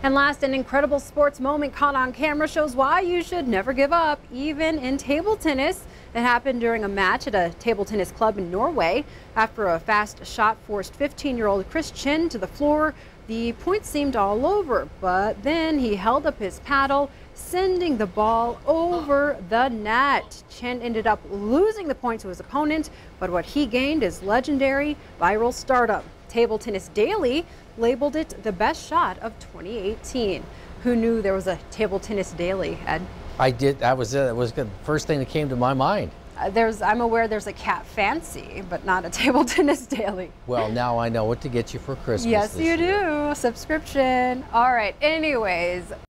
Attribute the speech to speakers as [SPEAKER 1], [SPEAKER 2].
[SPEAKER 1] And last, an incredible sports moment caught on camera shows why you should never give up, even in table tennis. It happened during a match at a table tennis club in Norway. After a fast shot forced 15-year-old Chris Chin to the floor, the points seemed all over, but then he held up his paddle, sending the ball over the net. Chin ended up losing the point to his opponent, but what he gained is legendary viral stardom. Table Tennis Daily labeled it the best shot of 2018. Who knew there was a Table Tennis Daily, Ed?
[SPEAKER 2] I did. That was the first thing that came to my mind.
[SPEAKER 1] I'm aware there's a Cat Fancy, but not a Table Tennis Daily.
[SPEAKER 2] Well, now I know what to get you for Christmas.
[SPEAKER 1] Yes,
[SPEAKER 2] this
[SPEAKER 1] you
[SPEAKER 2] year.
[SPEAKER 1] do. Subscription. All right. Anyways.